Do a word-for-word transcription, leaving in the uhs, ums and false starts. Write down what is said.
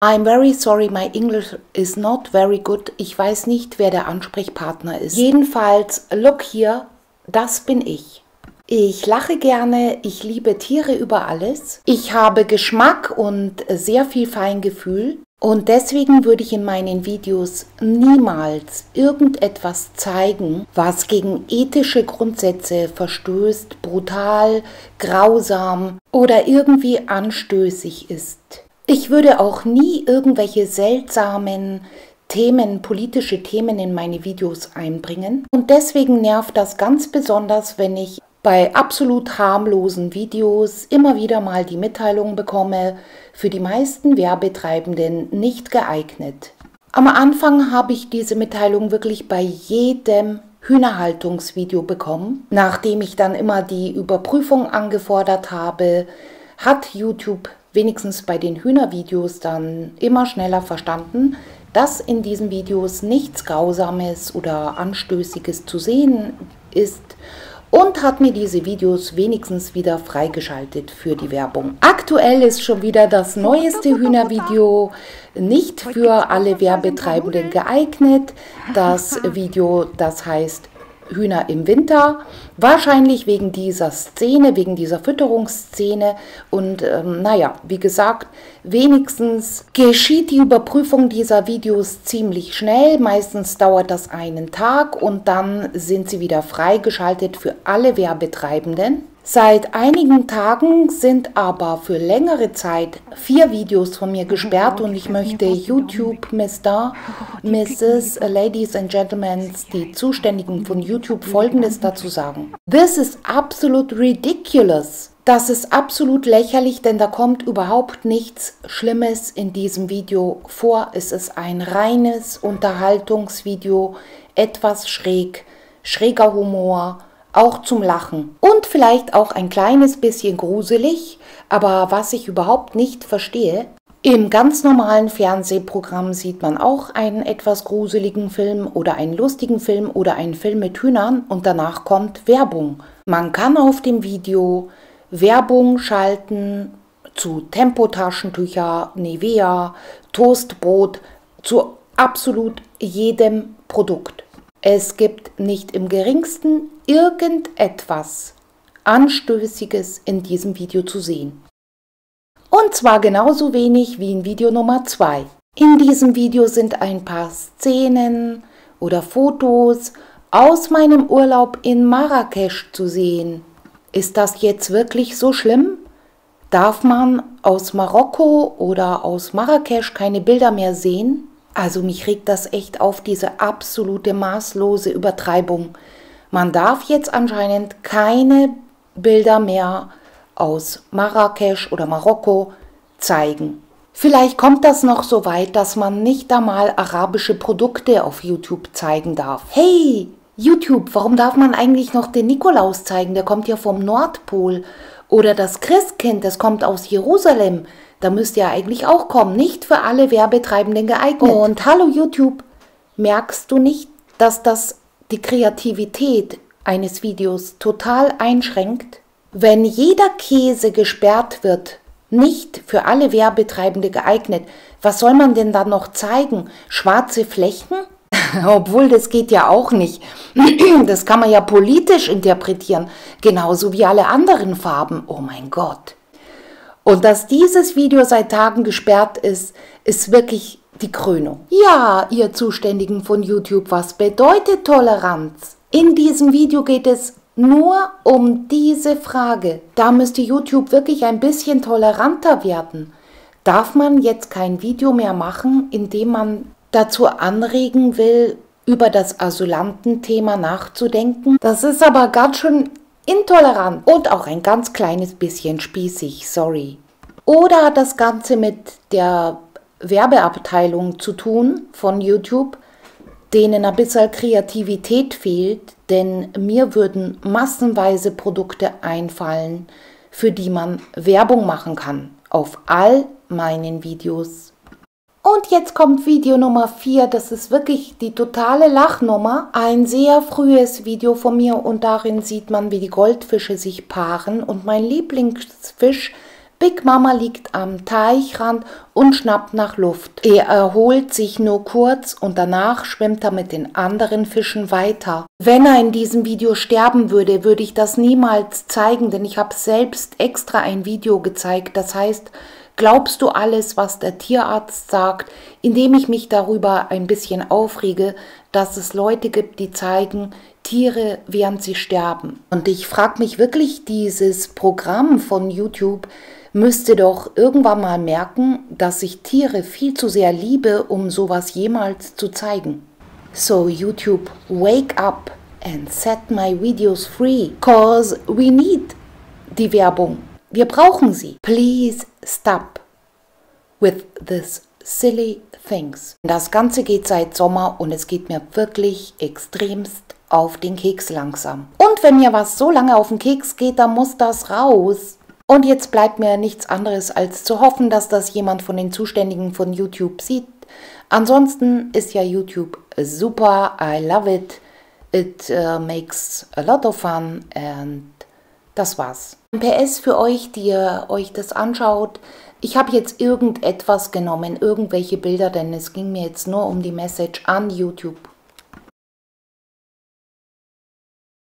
I'm very sorry, my English is not very good. Ich weiß nicht, wer der Ansprechpartner ist. Jedenfalls, look hier, das bin ich. Ich lache gerne, ich liebe Tiere über alles. Ich habe Geschmack und sehr viel Feingefühl. Und deswegen würde ich in meinen Videos niemals irgendetwas zeigen, was gegen ethische Grundsätze verstößt, brutal, grausam oder irgendwie anstößig ist. Ich würde auch nie irgendwelche seltsamen Themen, politische Themen in meine Videos einbringen. Und deswegen nervt das ganz besonders, wenn ich bei absolut harmlosen Videos immer wieder mal die Mitteilung bekomme, für die meisten Werbetreibenden nicht geeignet. Am Anfang habe ich diese Mitteilung wirklich bei jedem Hühnerhaltungsvideo bekommen. Nachdem ich dann immer die Überprüfung angefordert habe, hat YouTube wenigstens bei den Hühnervideos dann immer schneller verstanden, dass in diesen Videos nichts Grausames oder Anstößiges zu sehen ist und hat mir diese Videos wenigstens wieder freigeschaltet für die Werbung. Aktuell ist schon wieder das neueste Hühnervideo nicht für alle Werbetreibenden geeignet. Das Video, das heißt Hühner im Winter, wahrscheinlich wegen dieser Szene, wegen dieser Fütterungsszene und ähm, naja, wie gesagt, wenigstens geschieht die Überprüfung dieser Videos ziemlich schnell, meistens dauert das einen Tag und dann sind sie wieder freigeschaltet für alle Werbetreibenden. Seit einigen Tagen sind aber für längere Zeit vier Videos von mir gesperrt und ich möchte YouTube, Mister, Misses, Ladies and Gentlemen, die Zuständigen von YouTube Folgendes dazu sagen. This is absolute ridiculous. Das ist absolut lächerlich, denn da kommt überhaupt nichts Schlimmes in diesem Video vor. Es ist ein reines Unterhaltungsvideo, etwas schräg, schräger Humor, auch zum Lachen und vielleicht auch ein kleines bisschen gruselig, aber was ich überhaupt nicht verstehe, im ganz normalen Fernsehprogramm sieht man auch einen etwas gruseligen Film oder einen lustigen Film oder einen Film mit Hühnern und danach kommt Werbung. Man kann auf dem Video Werbung schalten zu Tempotaschentücher, Nivea, Toastbrot, zu absolut jedem Produkt. Es gibt nicht im geringsten irgendetwas Anstößiges in diesem Video zu sehen. Und zwar genauso wenig wie in Video Nummer zwei. In diesem Video sind ein paar Szenen oder Fotos aus meinem Urlaub in Marrakesch zu sehen. Ist das jetzt wirklich so schlimm? Darf man aus Marokko oder aus Marrakesch keine Bilder mehr sehen? Also mich regt das echt auf, diese absolute maßlose Übertreibung. Man darf jetzt anscheinend keine Bilder mehr aus Marrakesch oder Marokko zeigen. Vielleicht kommt das noch so weit, dass man nicht einmal arabische Produkte auf YouTube zeigen darf. Hey, YouTube, warum darf man eigentlich noch den Nikolaus zeigen? Der kommt ja vom Nordpol. Oder das Christkind, das kommt aus Jerusalem. Da müsste ja eigentlich auch kommen, nicht für alle Werbetreibenden geeignet. Und hallo YouTube, merkst du nicht, dass das die Kreativität eines Videos total einschränkt? Wenn jeder Käse gesperrt wird, nicht für alle Werbetreibende geeignet, was soll man denn dann noch zeigen? Schwarze Flächen? Obwohl, das geht ja auch nicht. Das kann man ja politisch interpretieren, genauso wie alle anderen Farben. Oh mein Gott. Und dass dieses Video seit Tagen gesperrt ist, ist wirklich die Krönung. Ja, ihr Zuständigen von YouTube, was bedeutet Toleranz? In diesem Video geht es nur um diese Frage. Da müsste YouTube wirklich ein bisschen toleranter werden. Darf man jetzt kein Video mehr machen, in dem man dazu anregen will, über das Asylantenthema nachzudenken? Das ist aber ganz schön intolerant und auch ein ganz kleines bisschen spießig, sorry. Oder hat das Ganze mit der Werbeabteilung zu tun von YouTube, denen ein bisschen Kreativität fehlt, denn mir würden massenweise Produkte einfallen, für die man Werbung machen kann, auf all meinen Videos. Und jetzt kommt Video Nummer vier, das ist wirklich die totale Lachnummer. Ein sehr frühes Video von mir und darin sieht man, wie die Goldfische sich paaren. Und mein Lieblingsfisch Big Mama liegt am Teichrand und schnappt nach Luft. Er erholt sich nur kurz und danach schwimmt er mit den anderen Fischen weiter. Wenn er in diesem Video sterben würde, würde ich das niemals zeigen, denn ich habe selbst extra ein Video gezeigt. Das heißt, glaubst du alles, was der Tierarzt sagt, indem ich mich darüber ein bisschen aufrege, dass es Leute gibt, die zeigen, Tiere, während sie sterben. Und ich frage mich wirklich, dieses Programm von YouTube müsste doch irgendwann mal merken, dass ich Tiere viel zu sehr liebe, um sowas jemals zu zeigen. So YouTube, wake up and set my videos free, cause we need die Werbung. Wir brauchen sie. Please stop with this silly things. Das Ganze geht seit Sommer und es geht mir wirklich extremst auf den Keks langsam. Und wenn mir was so lange auf den Keks geht, dann muss das raus. Und jetzt bleibt mir nichts anderes als zu hoffen, dass das jemand von den Zuständigen von YouTube sieht. Ansonsten ist ja YouTube super, I love it, it uh, makes a lot of fun and das war's. P S für euch, die ihr euch das anschaut, ich habe jetzt irgendetwas genommen, irgendwelche Bilder, denn es ging mir jetzt nur um die Message an YouTube.